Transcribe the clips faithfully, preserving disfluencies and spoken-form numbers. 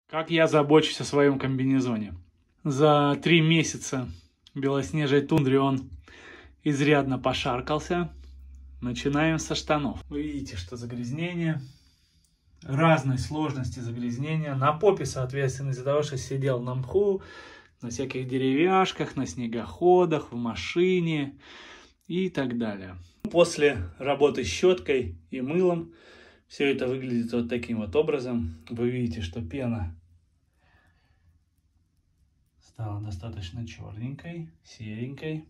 Как я забочусь о своем комбинезоне. За три месяца белоснежной тундры он изрядно пошаркался. Начинаем со штанов. Вы видите, что загрязнение. Разной сложности загрязнения. На попе, соответственно, из-за того, что сидел на мху, на всяких деревяшках, на снегоходах, в машине и так далее. После работы с щеткой и мылом все это выглядит вот таким вот образом. Вы видите, что пена стала достаточно черненькой, серенькой.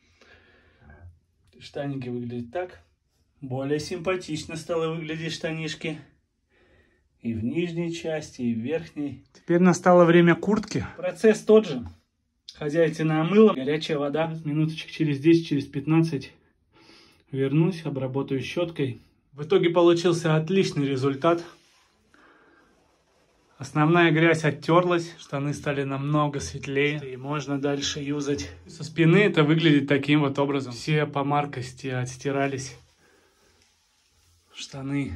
Штаники выглядят так. Более симпатично стало выглядеть штанишки. И в нижней части, и в верхней. Теперь настало время куртки. Процесс тот же. Хозяйственное мыло, горячая вода. Минуточек через десять, через пятнадцать вернусь, обработаю щеткой. В итоге получился отличный результат. Основная грязь оттерлась, штаны стали намного светлее. И можно дальше юзать. Со спины это выглядит таким вот образом. Все по маркости отстирались. Штаны.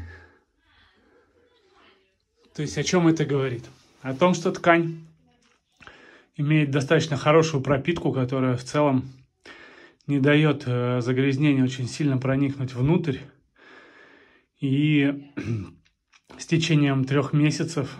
То есть о чем это говорит? О том, что ткань имеет достаточно хорошую пропитку, которая в целом не дает загрязнению очень сильно проникнуть внутрь. И с течением трех месяцев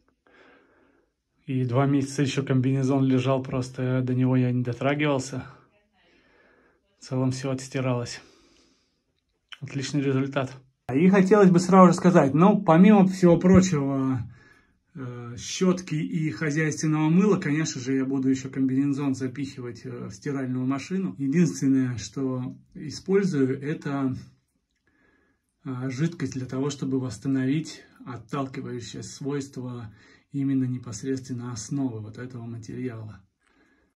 и два месяца еще комбинезон лежал, просто до него я не дотрагивался. В целом все отстиралось. Отличный результат. И хотелось бы сразу же сказать, ну, помимо всего прочего, э, щетки и хозяйственного мыла, конечно же, я буду еще комбинезон запихивать в стиральную машину. Единственное, что использую, это э, жидкость для того, чтобы восстановить отталкивающее свойство именно непосредственно основы вот этого материала.